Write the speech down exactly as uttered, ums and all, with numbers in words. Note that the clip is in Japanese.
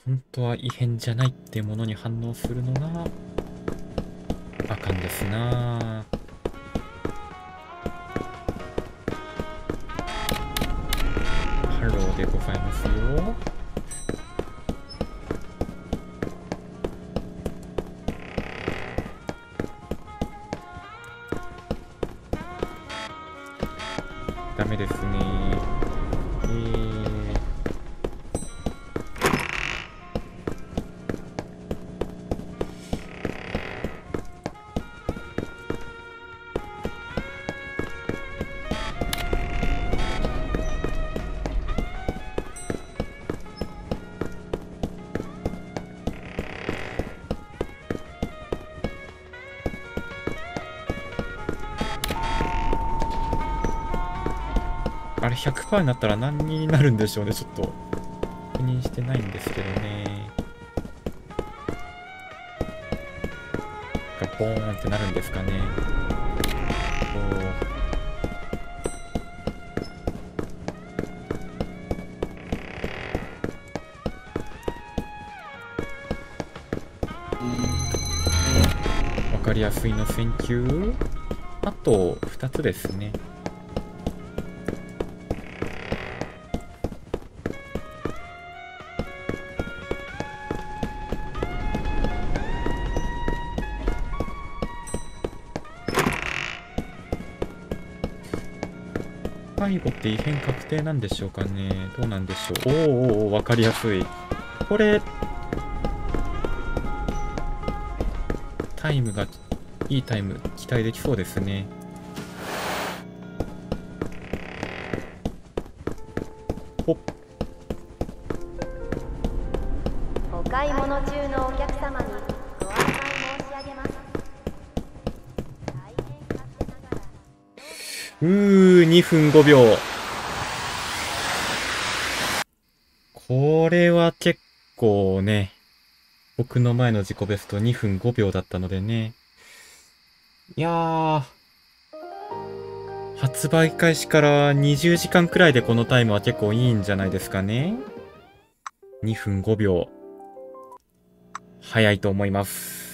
本当は異変じゃないってものに反応するのがあかんですな。ハローでございますよ。ダメですね。えー、あれ ひゃくパーセント になったら何になるんでしょうね。ちょっと確認してないんですけどね。がボーンってなるんですかね。わかりやすいの選球。あとふたつですね。最後って異変確定なんでしょうかね。どうなんでしょう。おーおーおー、わかりやすい。これ、タイムが、いいタイム期待できそうですね。ほっ。 お買い物中のお客様にご案内申し上げます。大変勝手ながら。 うー、にふんごびょう。これは結構ね、僕の前の自己ベストにふんごびょうだったのでね。いやー、発売開始からにじゅうじかんくらいでこのタイムは結構いいんじゃないですかね。にふんごびょう。早いと思います。